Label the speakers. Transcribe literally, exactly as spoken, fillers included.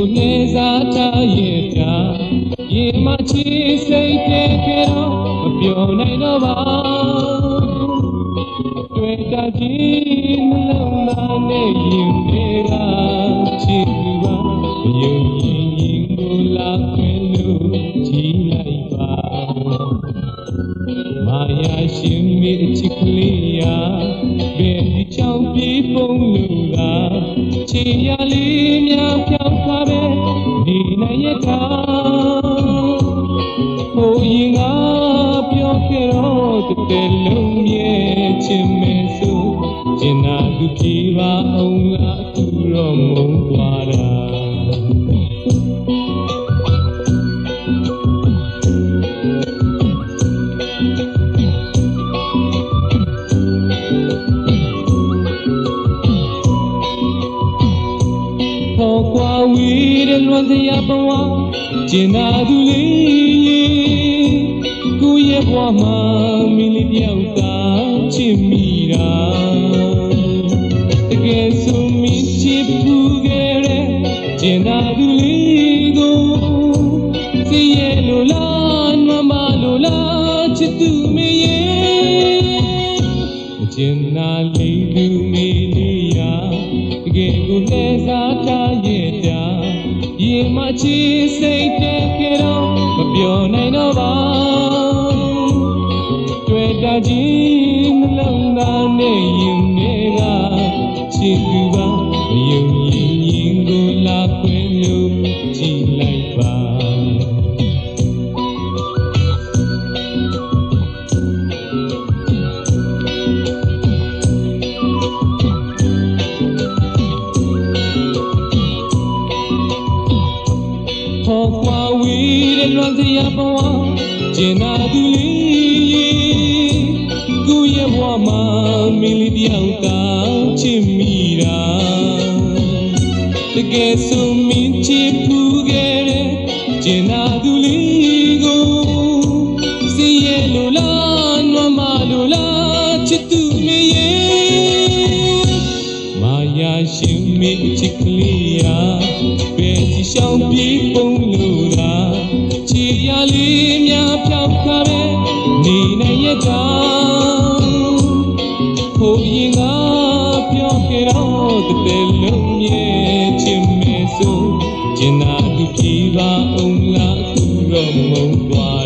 Speaker 1: ကိုလဲစားထားရဲ့ဗျာရေမချီစိတ်တဲ့ကြတော့မပြောနိုင်တော့ပါတွေ့တာကြီးနှလုံးသားနဲ့ရင်တွေကချစ်သူပါမယုံကြည်ရင်ကိုလာခွင့်လို့ကြည်လိုက်ပါမာယာရှင်မိအချစ်ကလေးရာဘယ်ဒီချောင်းပြေးပုံလို့လားချီရလေးများပြောင်းထားပဲဒီနိုင်ရထားဟိုရင်ကပြောခဲ့တော့တစ်တဲလုံးရဲ့ချင်မဲဆိုကျင်နာသူပြေပါအောင်လားသူတော့မုန်းသွားတာဝီရလွန်စရာဘဝကျင်နာသူလေးကိုရဲ့ဘဝမှာမင်းလေးတယောက်သာချစ်မိတာတကယ်ဆိုမင်းချစ်ဘူးခဲ့တဲ့ကျင်နာသူလေးကိုစီရဲ့လိုလားနမလိုလားချစ်သူမရဲ့ကျင်နာလေးသူမလေးရာတကယ်ကိုလဲစားထားရဲ့ရေမချီစိတ်တဲ့ကြတော့မပြောနိုင်တော့ပါတွေ့တာကြီးနှလုံးသားနဲ့ရင်တွေကချစ်သူပါမယုံကြည်ရင်ကိုလာခွင့်လို့ကြည်လိုက်ပါလွန်စရာဘဝကျင်နာသူလေးကိုရဲ့ဘဝမှာမင်းလေးတယောက်သာချစ်မိတာတကယ်ဆိုမင်းချစ်ဖူးခဲ့တဲ့ကျင်နာသူလေးကိုစီရဲ့လိုလားနွမ်းမလိုလားချစ်သူမရဲ့မာယာရှင်မိချစ်ကလေးရာဘယ်စီရှောင်းပြေးပုံလို့လားချီရလေးများပြောင်းခါပဲနေနိုင်ရတာဟိုရင်ကပြောခဲ့တော့တစ်တဲလုံးရဲ့ချင်မဲဆိုကျင်နာသူပြေပါအောင်လားသူတော့မုန်းသွား